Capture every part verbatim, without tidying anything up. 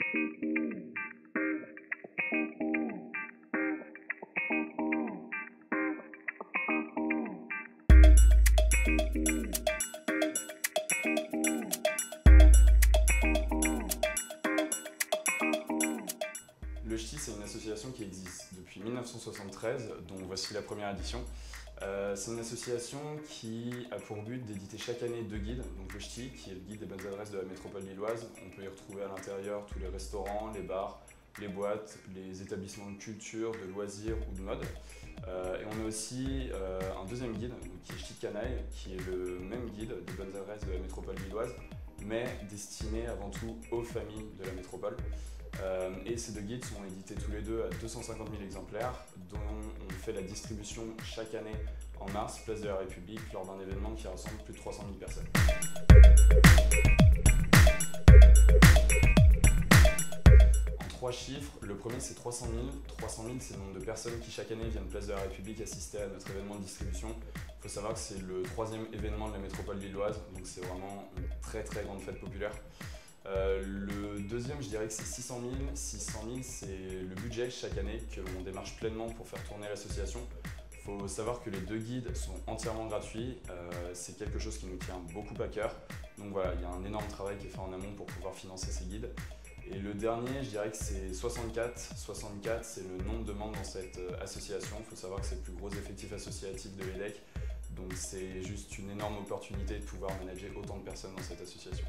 Le Ch'ti, c'est une association qui existe depuis mille neuf cent soixante-treize, dont voici la première édition. Euh, c'est une association qui a pour but d'éditer chaque année deux guides. Donc le Ch'ti, qui est le guide des bonnes adresses de la métropole lilloise. On peut y retrouver à l'intérieur tous les restaurants, les bars, les boîtes, les établissements de culture, de loisirs ou de mode. Euh, et on a aussi euh, un deuxième guide, donc, qui est Ch'ti de Canaille, qui est le même guide des bonnes adresses de la métropole lilloise, mais destiné avant tout aux familles de la métropole. Euh, et ces deux guides sont édités tous les deux à deux cent cinquante mille exemplaires, dont on fait la distribution chaque année en mars, place de la République, lors d'un événement qui rassemble plus de trois cent mille personnes. En trois chiffres, le premier c'est trois cent mille. trois cent mille, c'est le nombre de personnes qui chaque année viennent place de la République assister à notre événement de distribution. Il faut savoir que c'est le troisième événement de la métropole lilloise, donc c'est vraiment une très très grande fête populaire. Euh, le deuxième, je dirais que c'est six cent mille. six cent mille, c'est le budget chaque année que l'on démarche pleinement pour faire tourner l'association. Il faut savoir que les deux guides sont entièrement gratuits. Euh, c'est quelque chose qui nous tient beaucoup à cœur. Donc voilà, il y a un énorme travail qui est fait en amont pour pouvoir financer ces guides. Et le dernier, je dirais que c'est soixante-quatre. soixante-quatre, c'est le nombre de membres dans cette association. Il faut savoir que c'est le plus gros effectif associatif de l'E D E C. Donc c'est juste une énorme opportunité de pouvoir manager autant de personnes dans cette association.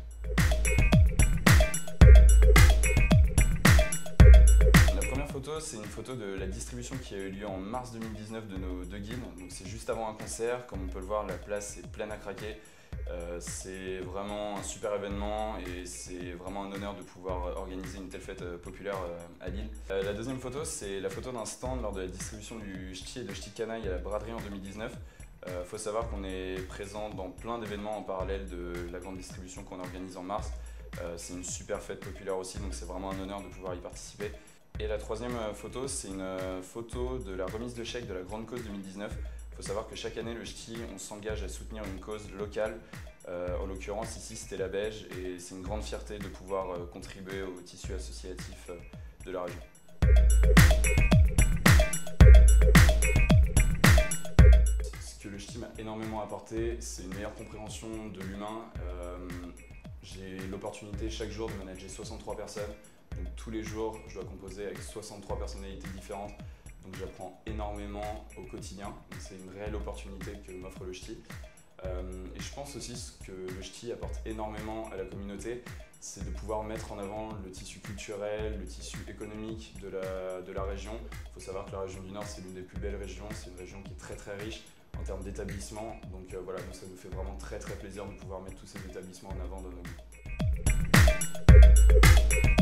La première photo, c'est une photo de la distribution qui a eu lieu en mars deux mille dix-neuf de nos deux guides. Donc c'est juste avant un concert. Comme on peut le voir, la place est pleine à craquer. Euh, c'est vraiment un super événement et c'est vraiment un honneur de pouvoir organiser une telle fête euh, populaire euh, à Lille. Euh, la deuxième photo, c'est la photo d'un stand lors de la distribution du Ch'ti et de Ch'ti de Canaille à la braderie en deux mille dix-neuf. Il euh, faut savoir qu'on est présent dans plein d'événements en parallèle de la grande distribution qu'on organise en mars. Euh, c'est une super fête populaire aussi, donc c'est vraiment un honneur de pouvoir y participer. Et la troisième photo, c'est une photo de la remise de chèque de la Grande Cause deux mille dix-neuf. Il faut savoir que chaque année, le Ch'ti, on s'engage à soutenir une cause locale. Euh, en l'occurrence, ici, c'était la Beige, et c'est une grande fierté de pouvoir euh, contribuer au tissu associatif euh, de la région. Ce que le Ch'ti m'a énormément apporté, c'est une meilleure compréhension de l'humain. Euh, j'ai l'opportunité chaque jour de manager soixante-trois personnes. Donc tous les jours, je dois composer avec soixante-trois personnalités différentes. Donc j'apprends énormément au quotidien. C'est une réelle opportunité que m'offre le Ch'ti. Euh, et je pense aussi que le Ch'ti apporte énormément à la communauté, c'est de pouvoir mettre en avant le tissu culturel, le tissu économique de la, de la région. Il faut savoir que la région du Nord, c'est l'une des plus belles régions. C'est une région qui est très très riche en termes d'établissements. Donc euh, voilà, nous, ça nous fait vraiment très très plaisir de pouvoir mettre tous ces établissements en avant dans nos guides.